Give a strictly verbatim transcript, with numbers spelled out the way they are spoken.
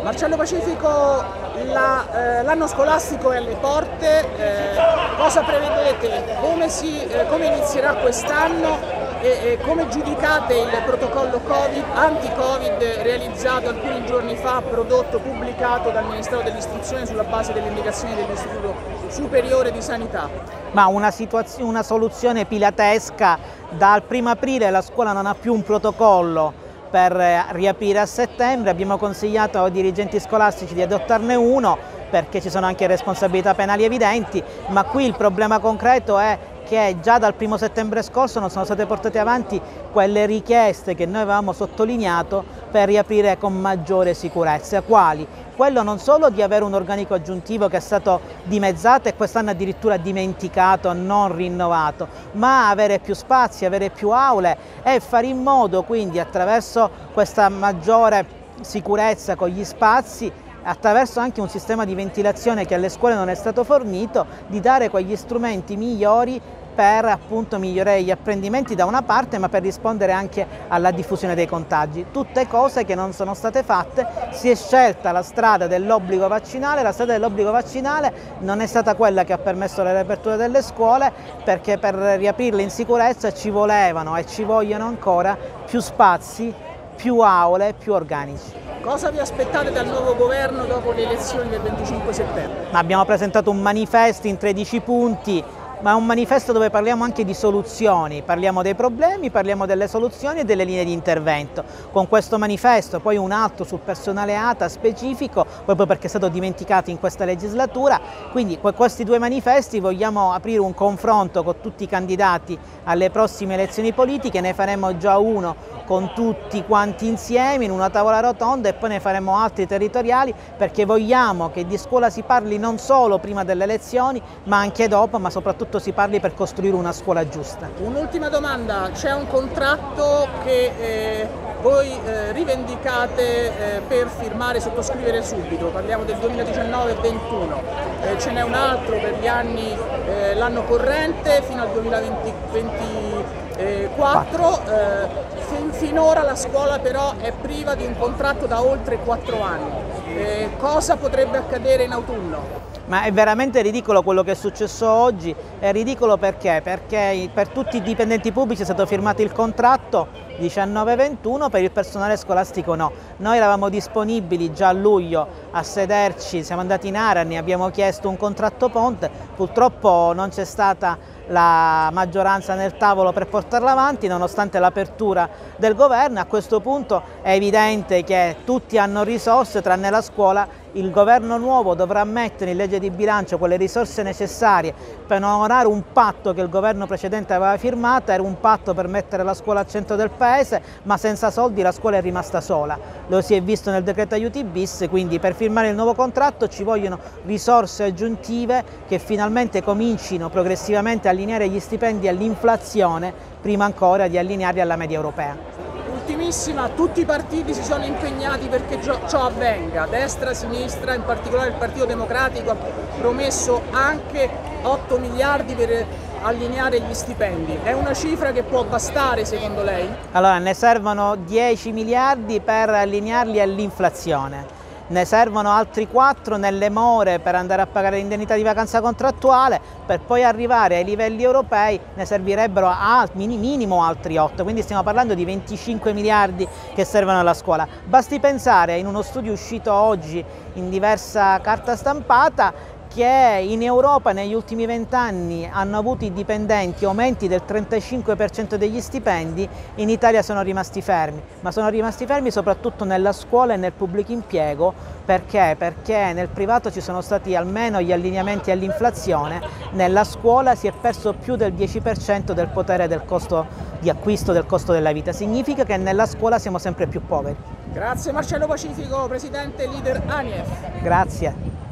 Marcello Pacifico, l'anno eh, scolastico è alle porte, eh, cosa prevedete? Come, si, eh, come inizierà quest'anno e, e come giudicate il protocollo COVID, anti-Covid realizzato alcuni giorni fa, prodotto, pubblicato dal Ministero dell'Istruzione sulla base delle indicazioni dell'Istituto Superiore di Sanità? Ma una, una soluzione pilatesca. Dal primo aprile la scuola non ha più un protocollo per riaprire a settembre, abbiamo consigliato ai dirigenti scolastici di adottarne uno perché ci sono anche responsabilità penali evidenti, ma qui il problema concreto è che già dal primo settembre scorso non sono state portate avanti quelle richieste che noi avevamo sottolineato per riaprire con maggiore sicurezza. Quali? Quello non solo di avere un organico aggiuntivo che è stato dimezzato e quest'anno addirittura dimenticato, non rinnovato, ma avere più spazi, avere più aule e fare in modo quindi attraverso questa maggiore sicurezza con gli spazi, attraverso anche un sistema di ventilazione che alle scuole non è stato fornito, di dare quegli strumenti migliori per appunto migliorare gli apprendimenti da una parte, ma per rispondere anche alla diffusione dei contagi. Tutte cose che non sono state fatte. Si è scelta la strada dell'obbligo vaccinale, la strada dell'obbligo vaccinale non è stata quella che ha permesso la riapertura delle scuole, perché per riaprirle in sicurezza ci volevano e ci vogliono ancora più spazi, più aule, più organici. Cosa vi aspettate dal nuovo governo dopo le elezioni del venticinque settembre? Abbiamo presentato un manifesto in tredici punti, ma è un manifesto dove parliamo anche di soluzioni, parliamo dei problemi, parliamo delle soluzioni e delle linee di intervento. Con questo manifesto, poi un altro sul personale A T A specifico, proprio perché è stato dimenticato in questa legislatura, quindi con questi due manifesti vogliamo aprire un confronto con tutti i candidati alle prossime elezioni politiche, ne faremo già uno con tutti quanti insieme in una tavola rotonda e poi ne faremo altri territoriali, perché vogliamo che di scuola si parli non solo prima delle elezioni, ma anche dopo, ma soprattutto si parli per costruire una scuola giusta. Un'ultima domanda, c'è un contratto che eh, voi eh, rivendicate eh, per firmare e sottoscrivere subito, parliamo del duemiladiciannove ventuno, eh, ce n'è un altro per gli anni, eh, l'anno corrente fino al duemilaventiquattro, eh, fin, finora la scuola però è priva di un contratto da oltre quattro anni, eh, cosa potrebbe accadere in autunno? Ma è veramente ridicolo quello che è successo oggi, è ridicolo perché? Perché per tutti i dipendenti pubblici è stato firmato il contratto diciannove ventuno, per il personale scolastico no. Noi eravamo disponibili già a luglio a sederci, siamo andati in Arani, abbiamo chiesto un contratto ponte, purtroppo non c'è stata la maggioranza nel tavolo per portarla avanti nonostante l'apertura del governo. A questo punto è evidente che tutti hanno risorse tranne la scuola. Il governo nuovo dovrà mettere in legge di bilancio quelle risorse necessarie per onorare un patto che il governo precedente aveva firmato. Era un patto per mettere la scuola al centro del paese, ma senza soldi la scuola è rimasta sola. Lo si è visto nel decreto aiuti bis, quindi per firmare il nuovo contratto ci vogliono risorse aggiuntive che finalmente comincino progressivamente a allineare gli stipendi all'inflazione, prima ancora di allinearli alla media europea. Ultimissima, tutti i partiti si sono impegnati perché ciò avvenga, destra, sinistra, in particolare il Partito Democratico ha promesso anche otto miliardi per allineare gli stipendi. È una cifra che può bastare secondo lei? Allora, ne servono dieci miliardi per allinearli all'inflazione. Ne servono altri quattro nelle more per andare a pagare l'indennità di vacanza contrattuale, per poi arrivare ai livelli europei ne servirebbero a minimo altri otto, quindi stiamo parlando di venticinque miliardi che servono alla scuola. Basti pensare, in uno studio uscito oggi in diversa carta stampata, che in Europa negli ultimi vent'anni hanno avuto i dipendenti aumenti del trentacinque per cento degli stipendi, in Italia sono rimasti fermi, ma sono rimasti fermi soprattutto nella scuola e nel pubblico impiego. Perché? Perché nel privato ci sono stati almeno gli allineamenti all'inflazione, nella scuola si è perso più del dieci per cento del potere del costo di acquisto del costo della vita, significa che nella scuola siamo sempre più poveri. Grazie Marcello Pacifico, Presidente leader ANIEF. Grazie.